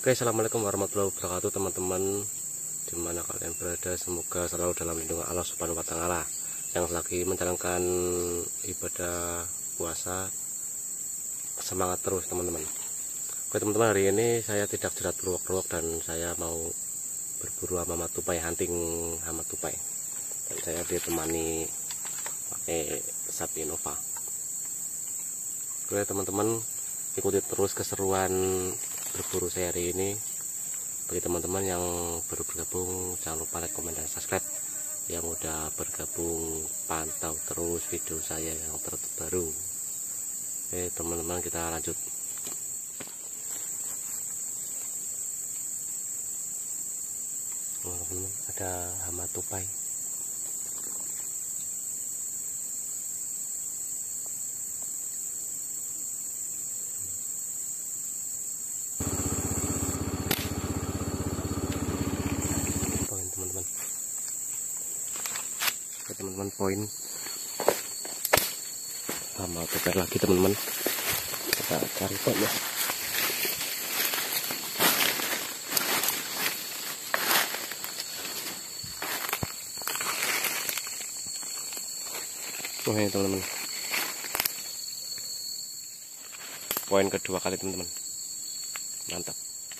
Oke, assalamualaikum warahmatullahi wabarakatuh teman-teman, dimana kalian berada. Semoga selalu dalam lindungan Allah Subhanahu wa Ta'ala. Yang lagi menjalankan ibadah puasa, semangat terus teman-teman. Oke teman-teman, hari ini saya tidak jerat beruak-beruak dan saya mau berburu hama tupai, hunting hama tupai. Dan saya ditemani pakai sapi Nova. Oke teman-teman, ikuti terus keseruan berburu saya hari ini. Bagi teman-teman yang baru bergabung, jangan lupa like, komen, dan subscribe. Yang udah bergabung, pantau terus video saya yang terbaru. Oke teman-teman, kita lanjut. Teman-teman, ada hama tupai. Teman-teman, poin hama tupai lagi teman-teman, kita cari poin ya. Oh ini teman-teman, poin kedua kali teman-teman, mantap.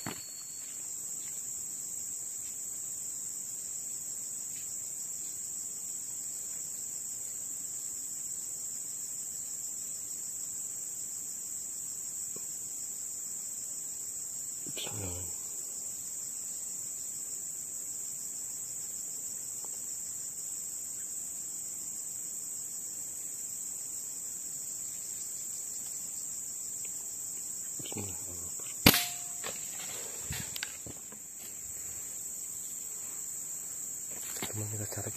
Teman, kita cari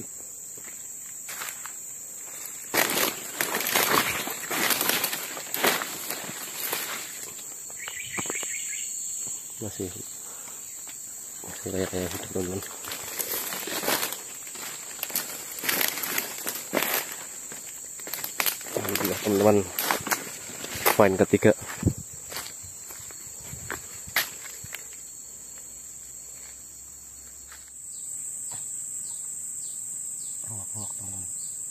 masih kayak hidup teman-teman. Alhamdulillah teman-teman, poin ketiga. Roak teman-teman.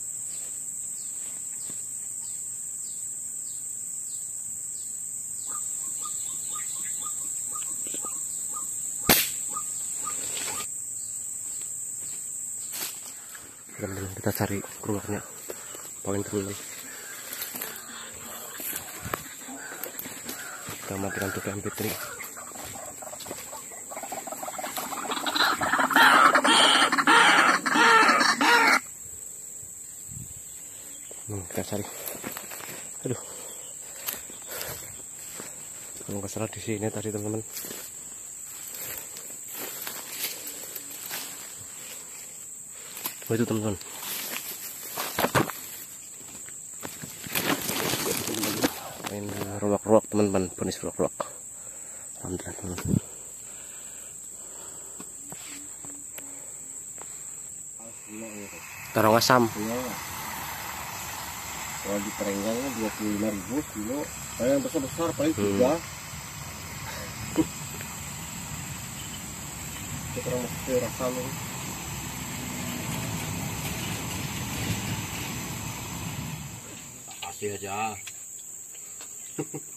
Kita cari keluarnya poin teman-teman. Kita matikan juga MP3. Kita cari. Aduh, kalau nggak salah di sini tadi teman-teman. Oh itu teman-teman. Main ruak-ruak teman-teman, bonus ruak-ruak. Alhamdulillah teman-teman. Tarong asam. Kalau di Perenggangnya 25.000 kilo. Yang besar-besar paling 3. Kita masuk rasa nih. Kasih aja.